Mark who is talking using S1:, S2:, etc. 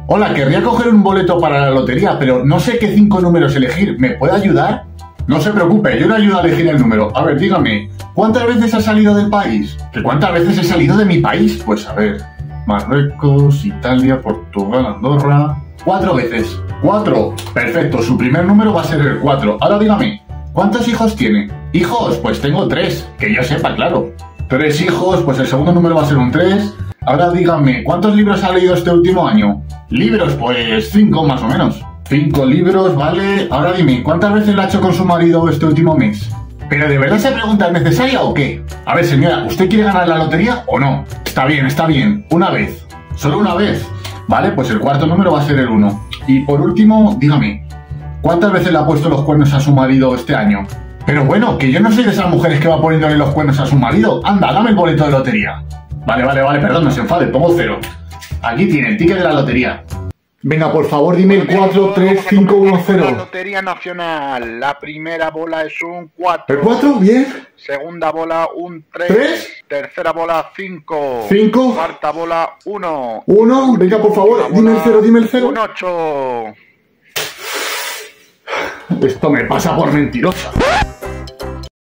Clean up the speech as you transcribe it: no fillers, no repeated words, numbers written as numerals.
S1: Hola, querría coger un boleto para la lotería, pero no sé qué 5 números elegir. ¿Me puede ayudar? No se preocupe, yo le ayudo a elegir el número. A ver, dígame, ¿cuántas veces ha salido del país? ¿Que cuántas veces he salido de mi país? Pues a ver, Marruecos, Italia, Portugal, Andorra... 4 veces. 4. Perfecto, su primer número va a ser el 4. Ahora dígame, ¿cuántos hijos tiene? ¿Hijos? Pues tengo 3, que yo sepa, claro. 3 hijos, pues el segundo número va a ser un 3. Ahora dígame, ¿cuántos libros ha leído este último año? Libros, pues 5 más o menos. 5 libros, vale. Ahora dime, ¿cuántas veces lo ha hecho con su marido este último mes? ¿Pero de verdad esa pregunta es necesaria o qué? A ver, señora, ¿usted quiere ganar la lotería o no? Está bien. Una vez. Solo una vez. Vale, pues el cuarto número va a ser el 1. Y por último, dígame, ¿cuántas veces le ha puesto los cuernos a su marido este año? Pero bueno, que yo no soy de esas mujeres que va poniéndole los cuernos a su marido. Anda, dame el boleto de lotería. Vale, perdón, no se enfade, pongo 0. Aquí tiene el ticket de la lotería. Venga, por favor, dime el 4, 3, 5, 1, 0.
S2: La Lotería Nacional. La primera bola es un 4.
S1: ¿El 4? Bien.
S2: Segunda bola un 3.
S1: 3.
S2: Tercera bola 5.
S1: 5.
S2: Cuarta bola 1.
S1: 1. Venga, por favor, dime el 0,
S2: Un 8.
S1: Esto me pasa por mentirosa.